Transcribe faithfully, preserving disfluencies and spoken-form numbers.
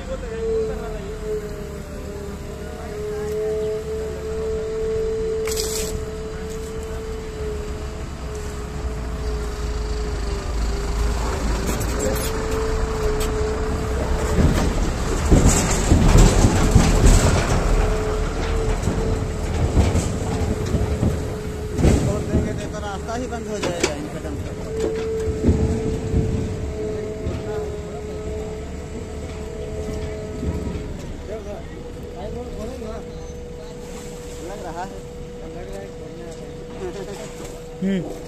रास्ता ही बंद हो जाएगा इन कदम से। लग रहा है लग रहा है